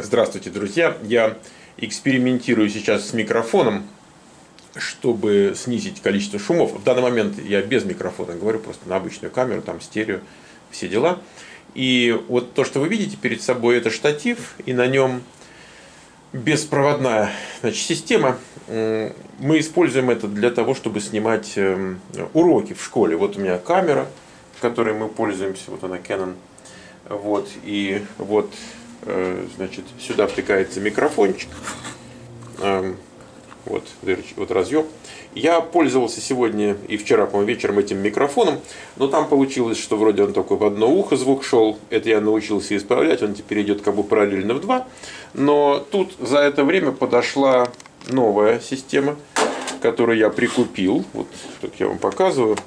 Здравствуйте, друзья! Я экспериментирую сейчас с микрофоном, чтобы снизить количество шумов. В данный момент я без микрофона говорю, просто на обычную камеру, там стерео, все дела. И вот то, что вы видите перед собой, это штатив, и на нем беспроводная, система. Мы используем это для того, чтобы снимать уроки в школе. Вот у меня камера, которой мы пользуемся, вот она Canon. Вот, и вот, сюда втыкается микрофончик. Вот разъем. Я пользовался сегодня и вчера, по-моему, вечером этим микрофоном, но там получилось, что вроде он только в одно ухо звук шел. Это я научился исправлять, он теперь идет как бы параллельно в два. Но тут за это время подошла новая система, которую я прикупил. Вот тут я вам показываю,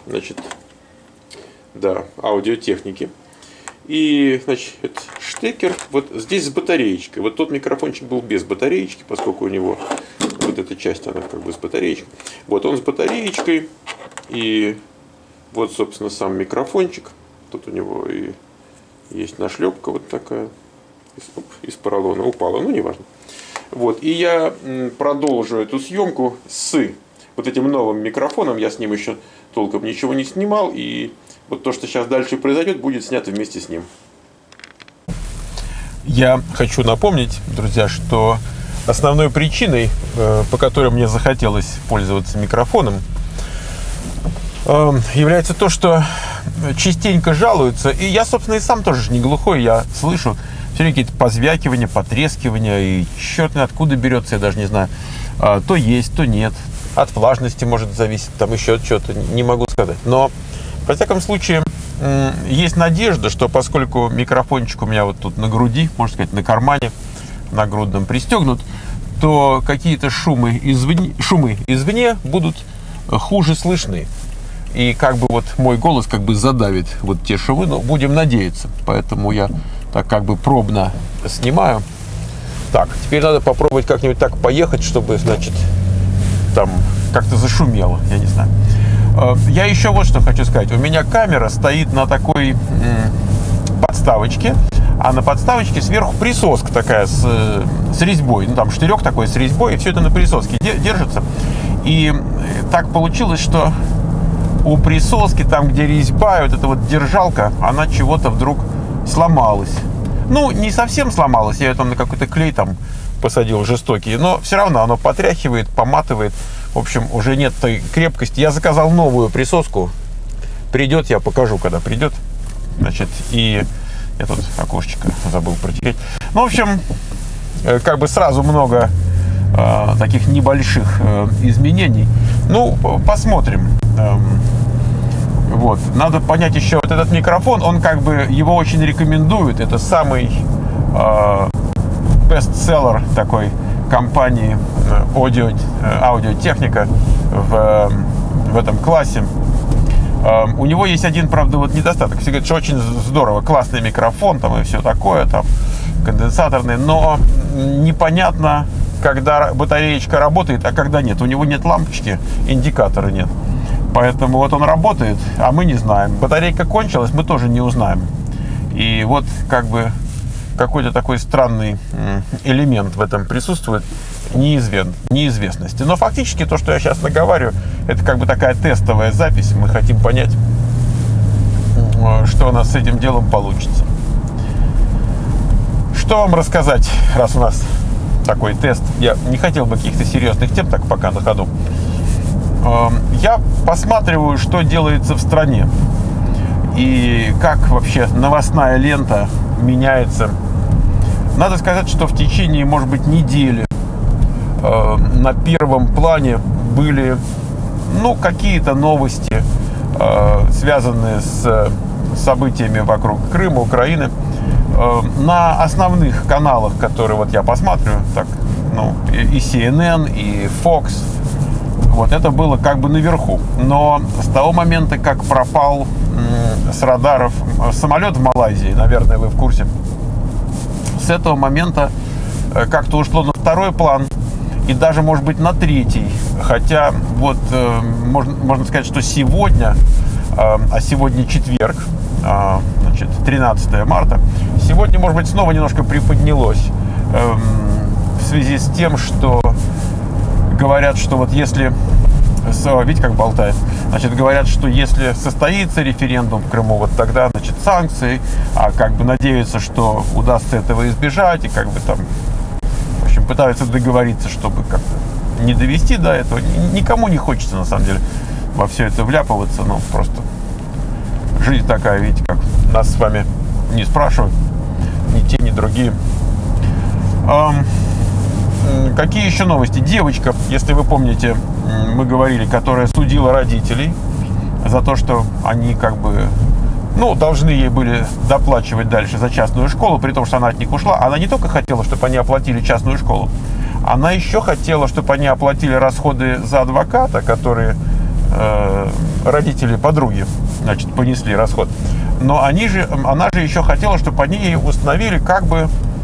аудиотехники. И, штекер вот здесь с батареечкой. Вот тот микрофончик был без батареечки, поскольку у него вот эта часть, она как бы с батареечкой. Вот он с батареечкой. И вот, собственно, сам микрофончик. Тут у него и есть нашлепка вот такая. Из поролона упала, неважно. Вот, и я продолжу эту съемку с вот этим новым микрофоном. Я с ним еще толком ничего не снимал. И вот то, что сейчас дальше произойдет, будет снято вместе с ним. Я хочу напомнить, друзья, что основной причиной, по которой мне захотелось пользоваться микрофоном, является то, что частенько жалуются, и я, собственно, и сам тоже не глухой, я слышу все время какие-то позвякивания, потрескивания, и черт знает откуда берется, я даже не знаю, то есть, то нет, от влажности может зависеть, там еще что-то, не могу сказать, но во всяком случае, есть надежда, что поскольку микрофончик у меня вот тут на груди, можно сказать, на кармане, на грудном пристегнут, то какие-то шумы извне будут хуже слышны. И как бы вот мой голос как бы задавит вот те шумы, но будем надеяться. Поэтому я так как бы пробно снимаю. Так, теперь надо попробовать как-нибудь так поехать, чтобы, там как-то зашумело, я не знаю. Я еще вот что хочу сказать. У меня камера стоит на такой подставочке, а на подставочке сверху присоска такая с резьбой. Там штырек такой с резьбой, и все это на присоске держится. И так получилось, что у присоски, там где резьба, вот эта вот держалка, она чего-то вдруг сломалась. Не совсем сломалась, я ее там на какой-то клей там посадил жестокий, но все равно оно потряхивает, поматывает. В общем, уже нет той крепкости. Я заказал новую присоску. Придет, я покажу, когда придет. И я тут окошечко забыл протереть. В общем, как бы сразу много таких небольших изменений. Посмотрим. Вот. Надо понять еще, вот этот микрофон, он как бы, его очень рекомендуют. Это самый бестселлер такой компании аудиотехника в этом классе. У него есть один, правда, недостаток. Все говорят, что очень здорово, классный микрофон там и все такое, там конденсаторный, но непонятно, когда батареечка работает, а когда нет. У него нет лампочки, индикатора нет. Поэтому вот он работает, а мы не знаем. Батарейка кончилась, мы тоже не узнаем. И вот как бы какой-то такой странный элемент в этом присутствует неизвестности. Но фактически то, что я сейчас наговариваю, это как бы такая тестовая запись. Мы хотим понять, что у нас с этим делом получится. Что вам рассказать, раз у нас такой тест? Я не хотел бы каких-то серьезных тем так пока на ходу. Я посматриваю, что делается в стране. И как вообще новостная лента меняется. Надо сказать, что в течение, может быть, недели на первом плане были, какие-то новости, связанные с событиями вокруг Крыма, Украины. На основных каналах, которые я посматриваю, и CNN, и Fox, это было как бы наверху. Но с того момента, как пропал с радаров самолет в Малайзии, наверное, вы в курсе, с этого момента как-то ушло на второй план и даже, может быть, на третий. Хотя можно сказать, что сегодня, а сегодня четверг, 13 марта, сегодня, может быть, снова немножко приподнялось. в связи с тем, что говорят, что вот если... Видите, как болтает. Значит, говорят, что если состоится референдум в Крыму, вот тогда, значит, санкции, а как бы надеются, что удастся этого избежать, и как бы там, в общем, пытаются договориться, чтобы как-то не довести до этого. Никому не хочется, на самом деле, во все это вляпываться, но просто жизнь такая, видите, как нас с вами не спрашивают, ни те, ни другие. Какие еще новости? Девочка, если вы помните, мы говорили, которая судила родителей за то, что они как бы, ну, должны ей были доплачивать дальше за частную школу, при том, что она от них ушла. Она не только хотела, чтобы они оплатили частную школу, она еще хотела, чтобы они оплатили расходы за адвоката, которые родители подруги, значит, понесли расход. Но она же еще хотела, чтобы они ей установили как бы,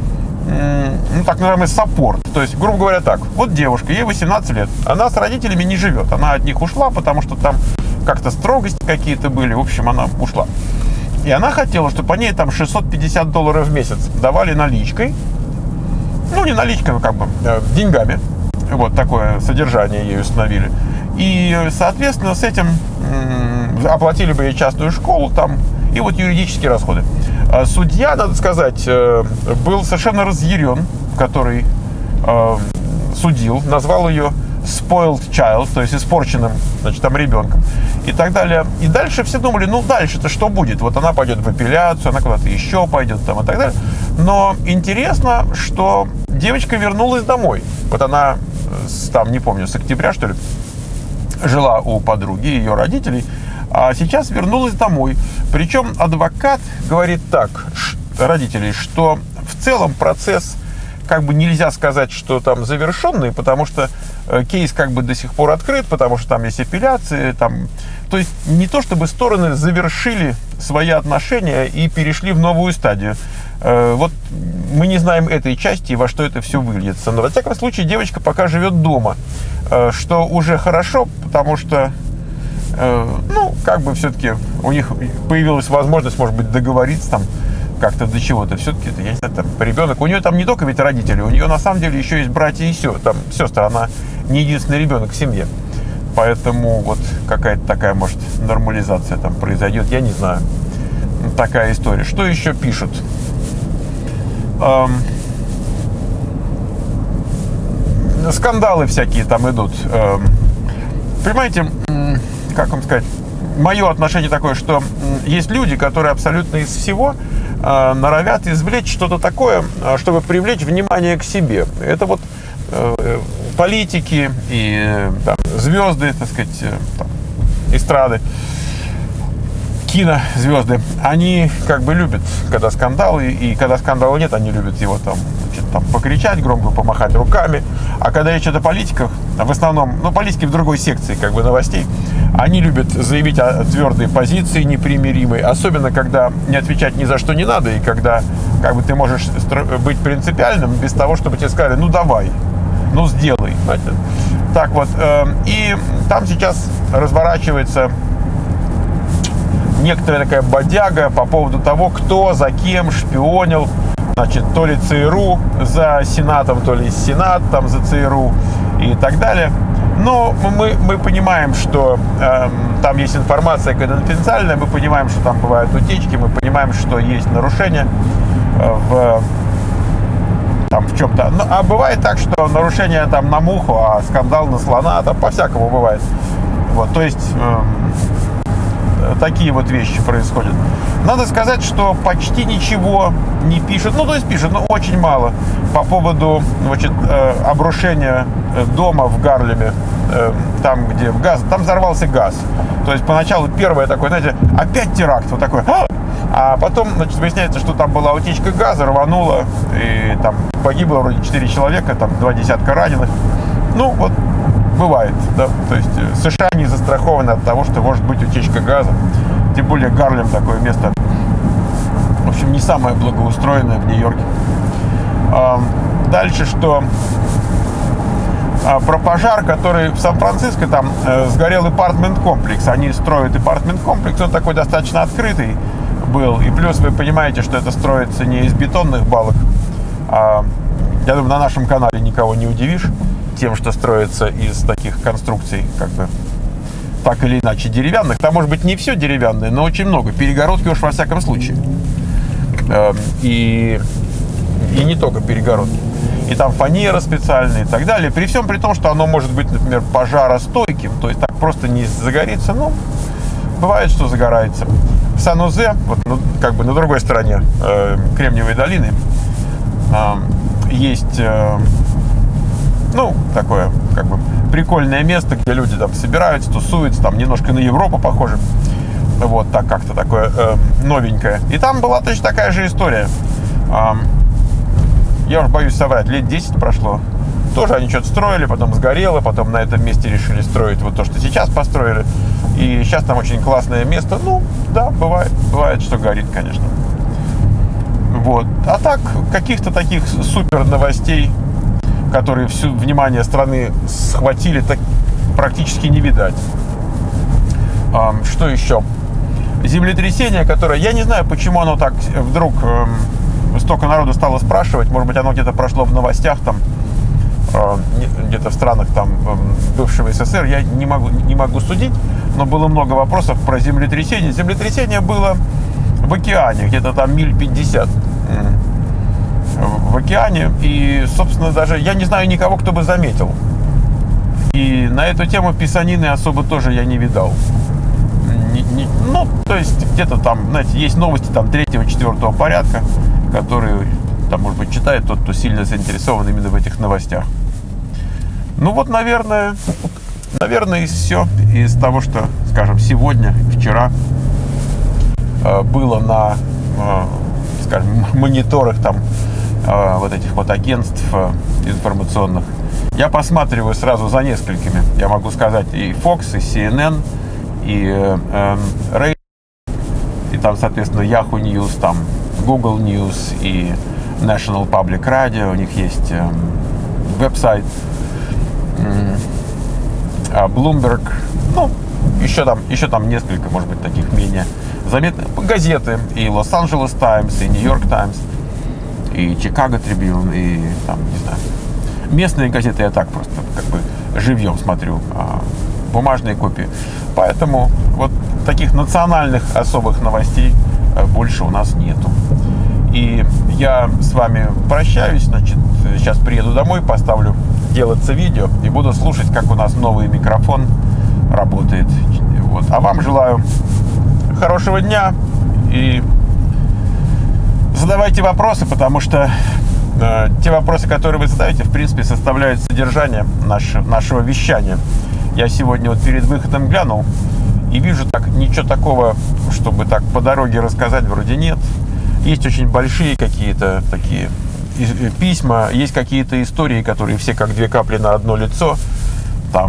ну, так называемый саппорт. То есть, грубо говоря, так, вот девушка, ей 18 лет, она с родителями не живет, она от них ушла, потому что там как-то строгости какие-то были, в общем, она ушла. И она хотела, чтобы они там $650 в месяц давали наличкой, ну, не наличкой, но как бы деньгами, вот такое содержание ей установили. И, соответственно, с этим оплатили бы ей частную школу там, и вот юридические расходы. Судья, надо сказать, был совершенно разъярен, который судил, назвал ее spoiled child, то есть испорченным, значит, там ребенком и так далее. И дальше все думали, ну дальше-то что будет? Вот она пойдет в апелляцию, она куда-то еще пойдет там и так далее. Но интересно, что девочка вернулась домой. Вот она там, не помню, с октября, что ли, жила у подруги, ее родителей, а сейчас вернулась домой. Причем адвокат говорит так, родителей, что в целом процесс как бы нельзя сказать, что там завершенный, потому что кейс как бы до сих пор открыт, потому что там есть апелляции, там, то есть не то чтобы стороны завершили свои отношения и перешли в новую стадию. Вот мы не знаем этой части и во что это все выльется. Но во всяком случае девочка пока живет дома, что уже хорошо, потому что ну, как бы все-таки у них появилась возможность, может быть, договориться там как-то до чего-то. Все-таки, я не знаю, там ребенок, у нее там не только ведь родители, у нее на самом деле еще есть братья и сестры, она не единственный ребенок в семье. Поэтому вот какая-то такая, может, нормализация там произойдет, я не знаю. Такая история. Что еще пишут? Скандалы всякие там идут. Понимаете, как вам сказать, мое отношение такое, что есть люди, которые абсолютно из всего норовят извлечь что-то такое, чтобы привлечь внимание к себе. Это вот политики и там, звезды, так сказать, там, эстрады, кинозвезды, они как бы любят, когда скандалы, и когда скандала нет, они любят его там, значит, там покричать, громко помахать руками. А когда речь идет о политиках, в основном, ну, политики в другой секции как бы новостей, они любят заявить о твердой позиции непримиримой, особенно когда не отвечать ни за что не надо, и когда как бы ты можешь быть принципиальным без того, чтобы тебе сказали, ну давай, ну сделай. Знаете? Так вот, и там сейчас разворачивается некоторая такая бодяга по поводу того, кто за кем шпионил, значит, то ли ЦРУ за Сенатом, то ли Сенат там за ЦРУ и так далее. Но мы понимаем, что там есть информация конфиденциальная, мы понимаем, что там бывают утечки, мы понимаем, что есть нарушения в чем-то. А бывает так, что нарушение там на муху, а скандал на слона, там по-всякому бывает. Вот, то есть такие вот вещи происходят. Надо сказать, что почти ничего не пишут, ну, то есть пишут, но очень мало по поводу, значит, обрушения дома в Гарлеме, там, где там взорвался газ. То есть поначалу первое такое, знаете, опять теракт, вот такой, а потом, значит, выясняется, что там была утечка газа, рвануло, и там погибло вроде 4 человека, там 2 десятка раненых. Ну, вот, бывает, да, то есть США не застрахованы от того, что может быть утечка газа, тем более Гарлем такое место, в общем, не самое благоустроенное в Нью-Йорке. Дальше, что про пожар, который в Сан-Франциско, там сгорел апартмент-комплекс, они строят апартмент-комплекс, он такой достаточно открытый был, и плюс вы понимаете, что это строится не из бетонных балок, а Я думаю, на нашем канале никого не удивишь тем, что строится из таких конструкций, как бы так или иначе деревянных. Там может быть не все деревянное, но очень много. Перегородки уж во всяком случае. И не только перегородки. И там фанера специальная и так далее. При всем при том, что оно может быть, например, пожаростойким, то есть так просто не загорится, но бывает, что загорается. В Сан-Жозе, вот, ну, как бы на другой стороне Кремниевой долины, есть, ну, такое, как бы, прикольное место, где люди там собираются, тусуются, там немножко на Европу похоже. Вот, так как-то такое новенькое. И там была точно такая же история. Я уж боюсь соврать, лет 10 прошло. Тоже они что-то строили, потом сгорело, потом на этом месте решили строить вот то, что сейчас построили. И сейчас там очень классное место. Ну, да, бывает, что горит, конечно. Вот. А так, каких-то таких супер новостей, которые все внимание страны схватили, так практически не видать. Что еще? Землетрясение, которое, я не знаю, почему оно так вдруг столько народу стало спрашивать. Может быть, оно где-то прошло в новостях там, где-то в странах там бывшего СССР, я не могу судить, но было много вопросов про землетрясение. Землетрясение было в океане, где-то там миль 50 в океане, и, собственно, даже я не знаю никого, кто бы заметил. И на эту тему писанины особо тоже я не видал. Ну, то есть, где-то там, знаете, есть новости там 3-4 порядка, которые, там, может быть, читает тот, кто сильно заинтересован именно в этих новостях. Ну, вот, наверное, и все из того, что, скажем, сегодня, вчера было на, скажем, мониторах там вот этих вот агентств информационных. Я посматриваю сразу за несколькими. Я могу сказать и Fox, и CNN, и Ray, и там, соответственно, Yahoo News, там Google News и National Public Radio. У них есть веб-сайт. Bloomberg. Ну, еще там несколько, может быть, таких менее заметных. Газеты. И Los Angeles Times, и New York Times, и Chicago Tribune, и там, не знаю. Местные газеты я так просто как бы живьем смотрю, бумажные копии. Поэтому вот таких национальных особых новостей больше у нас нету. И я с вами прощаюсь, значит, сейчас приеду домой, поставлю делаться видео и буду слушать, как у нас новый микрофон работает. Вот. А вам желаю хорошего дня и задавайте вопросы, потому что те вопросы, которые вы задаете, в принципе, составляют содержание нашего вещания. Я сегодня вот перед выходом глянул и вижу так, ничего такого, чтобы так по дороге рассказать, вроде нет. Есть очень большие какие-то такие письма, есть какие-то истории, которые все как две капли на одно лицо. Там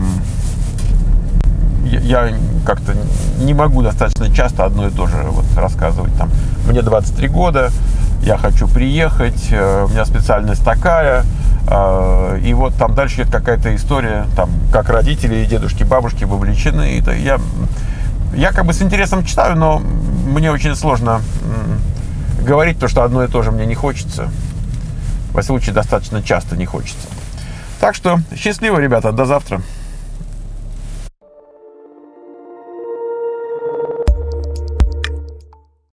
я как-то не могу достаточно часто одно и то же вот рассказывать. Там, мне 23 года, я хочу приехать, у меня специальность такая, и вот там дальше идет какая-то история, там, как родители, дедушки, бабушки вовлечены. Это я как бы с интересом читаю, но мне очень сложно говорить то, что одно и то же мне не хочется. Во всяком случае, достаточно часто не хочется. Так что счастливо, ребята, до завтра.